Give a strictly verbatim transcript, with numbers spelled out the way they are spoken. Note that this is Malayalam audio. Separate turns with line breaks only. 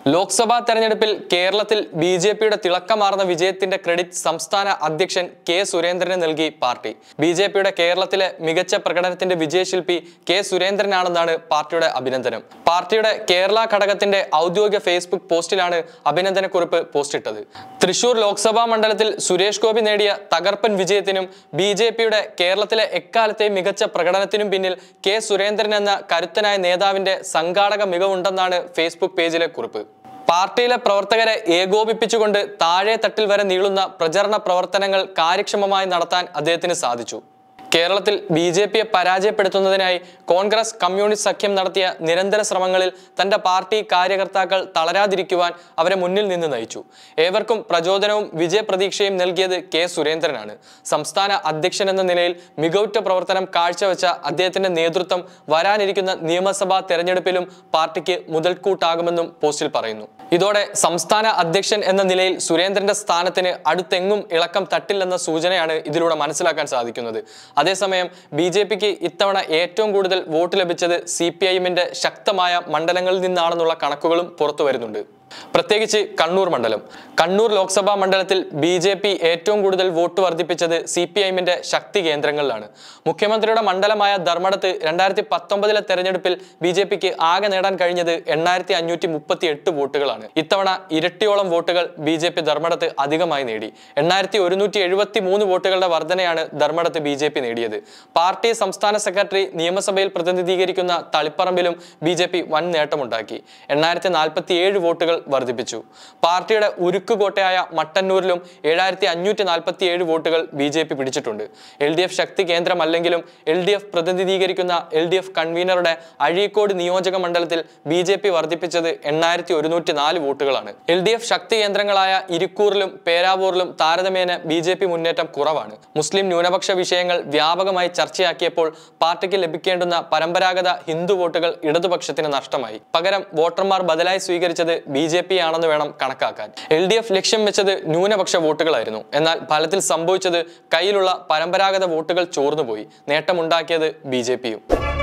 ലോക്സഭാ തെരഞ്ഞെടുപ്പിൽ കേരളത്തിൽ ബി ജെ പിയുടെ തിളക്കമാർന്ന വിജയത്തിന്റെ ക്രെഡിറ്റ് സംസ്ഥാന അധ്യക്ഷൻ കെ സുരേന്ദ്രന് നൽകി പാർട്ടി. ബി ജെ പിയുടെ കേരളത്തിലെ മികച്ച പ്രകടനത്തിന്റെ വിജയശില്പി കെ സുരേന്ദ്രനാണെന്നാണ് പാർട്ടിയുടെ അഭിനന്ദനം. പാർട്ടിയുടെ കേരള ഘടകത്തിന്റെ ഔദ്യോഗിക ഫേസ്ബുക്ക് പോസ്റ്റിലാണ് അഭിനന്ദനക്കുറിപ്പ് പോസ്റ്റിട്ടത്. തൃശൂർ ലോക്സഭാ മണ്ഡലത്തിൽ സുരേഷ് ഗോപി നേടിയ തകർപ്പൻ വിജയത്തിനും ബി ജെ പിയുടെ കേരളത്തിലെ എക്കാലത്തെ മികച്ച പ്രകടനത്തിനും പിന്നിൽ കെ സുരേന്ദ്രൻ എന്ന കരുത്തനായ നേതാവിന്റെ സംഘാടക മികവുണ്ടെന്നാണ് ഫേസ്ബുക്ക് പേജിലെ കുറിപ്പ്. പാർട്ടിയിലെ പ്രവർത്തകരെ ഏകോപിപ്പിച്ചുകൊണ്ട് താഴെ തട്ടിൽ വരെ നീളുന്ന പ്രചരണ പ്രവർത്തനങ്ങൾ കാര്യക്ഷമമായി നടത്താൻ അദ്ദേഹത്തിന് സാധിച്ചു. കേരളത്തിൽ ബി ജെ പിയെ പരാജയപ്പെടുത്തുന്നതിനായി കോൺഗ്രസ് കമ്മ്യൂണിസ്റ്റ് സഖ്യം നടത്തിയ നിരന്തര ശ്രമങ്ങളിൽ തന്റെ പാർട്ടി കാര്യകർത്താക്കൾ തളരാതിരിക്കുവാൻ അവരെ മുന്നിൽ നിന്ന് നയിച്ചു. ഏവർക്കും പ്രചോദനവും വിജയപ്രതീക്ഷയും നൽകിയത് കെ സുരേന്ദ്രനാണ്. സംസ്ഥാന അധ്യക്ഷൻ എന്ന നിലയിൽ മികവുറ്റ പ്രവർത്തനം കാഴ്ചവെച്ച അദ്ദേഹത്തിന്റെ നേതൃത്വം വരാനിരിക്കുന്ന നിയമസഭാ തെരഞ്ഞെടുപ്പിലും പാർട്ടിക്ക് മുതൽക്കൂട്ടാകുമെന്നും പോസ്റ്റിൽ പറയുന്നു. ഇതോടെ സംസ്ഥാന അധ്യക്ഷൻ എന്ന നിലയിൽ സുരേന്ദ്രന്റെ സ്ഥാനത്തിന് അടുത്തെങ്ങും ഇളക്കം തട്ടില്ലെന്ന സൂചനയാണ് ഇതിലൂടെ മനസ്സിലാക്കാൻ സാധിക്കുന്നത്. അതേസമയം ബി ജെ പിക്ക് ഇത്തവണ ഏറ്റവും കൂടുതൽ വോട്ട് ലഭിച്ചത് സി പി ഐ എമ്മിന്റെ ശക്തമായ മണ്ഡലങ്ങളിൽ നിന്നാണെന്നുള്ള കണക്കുകളും പുറത്തു വരുന്നുണ്ട്. പ്രത്യേകിച്ച് കണ്ണൂർ മണ്ഡലം. കണ്ണൂർ ലോക്സഭാ മണ്ഡലത്തിൽ ബി ജെ പി ഏറ്റവും കൂടുതൽ വോട്ട് വർദ്ധിപ്പിച്ചത് സി പി ഐ എമ്മിന്റെ ശക്തി കേന്ദ്രങ്ങളിലാണ്. മുഖ്യമന്ത്രിയുടെ മണ്ഡലമായ ധർമ്മടത്ത് രണ്ടായിരത്തി പത്തൊമ്പതിലെ തെരഞ്ഞെടുപ്പിൽ ബി ജെ പിക്ക് ആകെ നേടാൻ കഴിഞ്ഞത് എണ്ണായിരത്തി അഞ്ഞൂറ്റി മുപ്പത്തി എട്ട് വോട്ടുകളാണ്. ഇത്തവണ ഇരട്ടിയോളം വോട്ടുകൾ ബി ജെ പി ധർമ്മടത്ത് അധികമായി നേടി. എണ്ണായിരത്തി ഒരുന്നൂറ്റി എഴുപത്തി മൂന്ന് വോട്ടുകളുടെ വർധനയാണ് ധർമ്മടത്ത് ബി ജെ പി നേടിയത്. പാർട്ടി സംസ്ഥാന സെക്രട്ടറി നിയമസഭയിൽ പ്രതിനിധീകരിക്കുന്ന തളിപ്പറമ്പിലും ബി ജെ പി വൻ നേട്ടമുണ്ടാക്കി. എണ്ണായിരത്തി നാൽപ്പത്തി ഏഴ് വോട്ടുകൾ വർദ്ധിപ്പിച്ചു. പാർട്ടിയുടെ ഉരുക്കുകോട്ടയായ മട്ടന്നൂരിലും ഏഴായിരത്തി അഞ്ഞൂറ്റി നാൽപ്പത്തി ഏഴ് വോട്ടുകൾ ബി ജെ പി പിടിച്ചിട്ടുണ്ട്. എൽ ഡി എഫ് ശക്തി കേന്ദ്രമല്ലെങ്കിലും എൽ ഡി എഫ് പ്രതിനിധീകരിക്കുന്ന എൽ ഡി എഫ് കൺവീനറുടെ അഴീക്കോട് നിയോജക മണ്ഡലത്തിൽ ബി ജെ പി വർദ്ധിപ്പിച്ചത് എണ്ണായിരത്തി ഒരുന്നൂറ്റി നാല് വോട്ടുകളാണ്. എൽ ഡി എഫ് ശക്തി കേന്ദ്രങ്ങളായ ഇരിക്കൂറിലും പേരാവൂരിലും താരതമ്യേന ബി ജെ പി മുന്നേറ്റം കുറവാണ്. മുസ്ലിം ന്യൂനപക്ഷ വിഷയങ്ങൾ വ്യാപകമായി ചർച്ചയാക്കിയപ്പോൾ പാർട്ടിക്ക് ലഭിക്കേണ്ടുന്ന പരമ്പരാഗത ഹിന്ദു വോട്ടുകൾ ഇടതുപക്ഷത്തിന് നഷ്ടമായി. പകരം വോട്ടർമാർ ബദലായി സ്വീകരിച്ചത് ബി ജെ പി ആണെന്ന് വേണം കണക്കാക്കാൻ. എൽ ഡി എഫ് ലക്ഷ്യം വെച്ചത് ന്യൂനപക്ഷ വോട്ടുകളായിരുന്നു. എന്നാൽ ഫലത്തിൽ സംഭവിച്ചത് കയ്യിലുള്ള പരമ്പരാഗത വോട്ടുകൾ ചോർന്നുപോയി. നേട്ടമുണ്ടാക്കിയത് ബി ജെ പിയും.